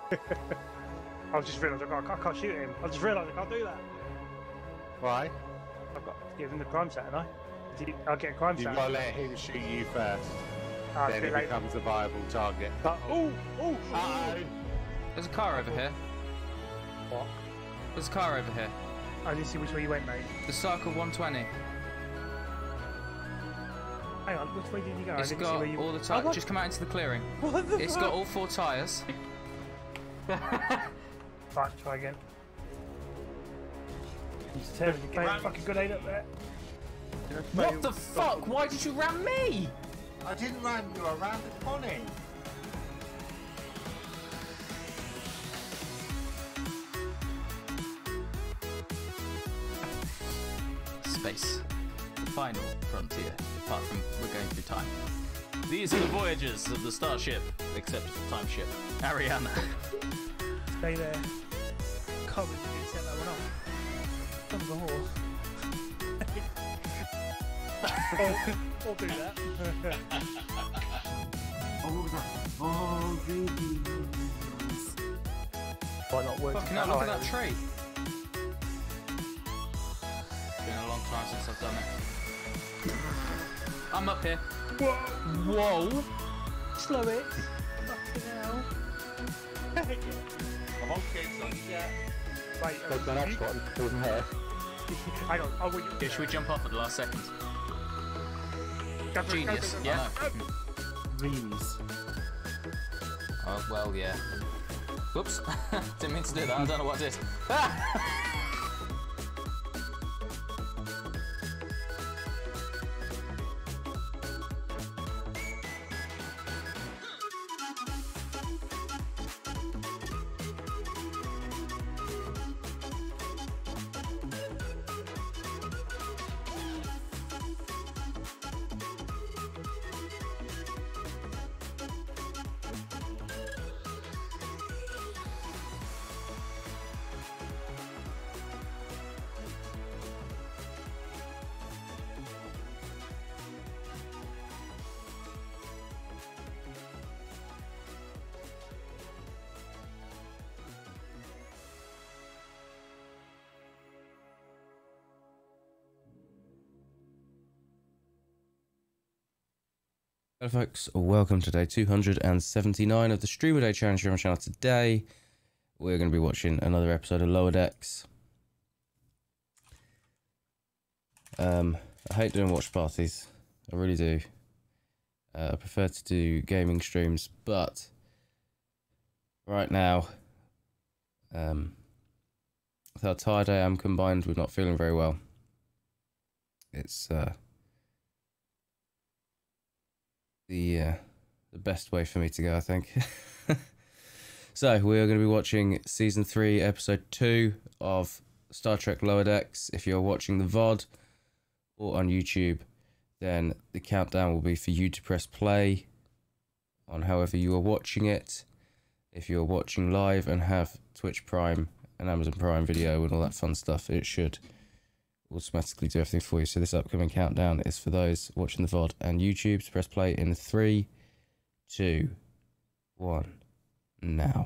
I just realised I can't shoot him. I just realised I can't do that. Why? I've got to give him the crime stat, haven't I? I'll get a crime You've stat. got to let him shoot you first. Then he becomes a viable target. Oh! There's a car over here. What? There's a car over here. I didn't see which way you went, mate. The Circle 120. Hang on, which way did you go? It's I didn't got see where you... all the tires. Just come out into the clearing. What the It's fuck? got all 4 tyres. Right, try again. He's terrible. You can't fucking grenade up there. What the fuck? Why did you ram me? I didn't ram you, I rammed Connie. Space. The final frontier, apart from we're going through time. These are the voyages of the starship, except the time ship. Ariana. Stay there. Can't believe you didn't set that one off. Son of a horse. I'll do that. Oh, Why not work? Fucking hell, look at that tree. It's been a long time since I've done it. I'm up here. Whoa! Slow it. Fucking hell. Come on, kids, let's get. Wait, Take the next one. Doesn't hurt. hang on. Oh, wait. Yeah, should we jump off at the last second? Genius, Go. yeah. Reams. Oh, well, yeah. Whoops. Didn't mean to do that. I don't know what I did. Hello folks, welcome to day 279 of the Streamer Day Challenge here on my channel. Today we're going to be watching another episode of Lower Decks. I hate doing watch parties, I really do. I prefer to do gaming streams, but right now, with how tired I am combined with not feeling very well, it's the best way for me to go, I think. So we are going to be watching season 3 episode 2 of Star Trek Lower Decks. If you're watching the VOD or on YouTube, then the countdown will be for you to press play on however you are watching it. If you're watching live and have Twitch Prime and Amazon Prime Video and all that fun stuff, it should automatically do everything for you. So this upcoming countdown is for those watching the VOD and YouTube. So press play in 3, 2, 1, now.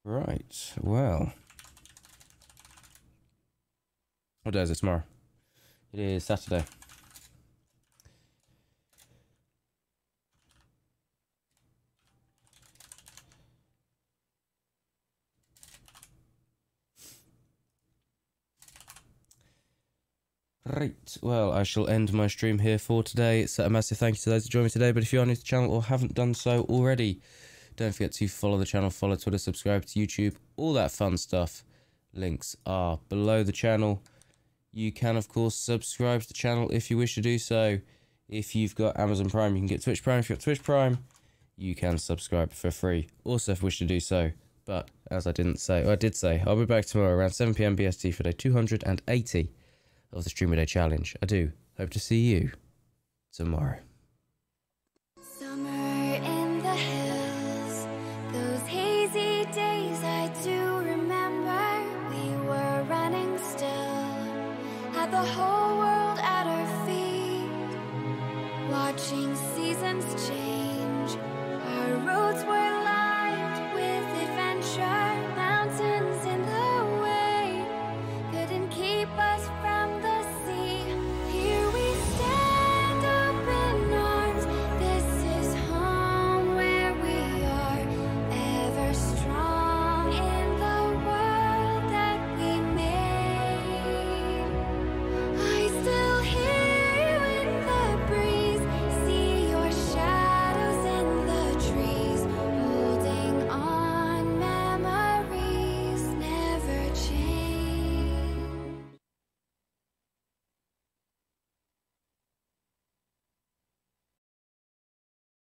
Right, well. What day is it tomorrow? It is Saturday. Right, well, I shall end my stream here for today. So a massive thank you to those who joined me today, but if you are new to the channel or haven't done so already, don't forget to follow the channel, follow Twitter, subscribe to YouTube, all that fun stuff. Links are below the channel. You can, of course, subscribe to the channel if you wish to do so. If you've got Amazon Prime, you can get Twitch Prime. If you've got Twitch Prime, you can subscribe for free. Also, if you wish to do so. But, as I did say, I'll be back tomorrow around 7 PM BST for day 280 of the Streamer Day Challenge. I do hope to see you tomorrow.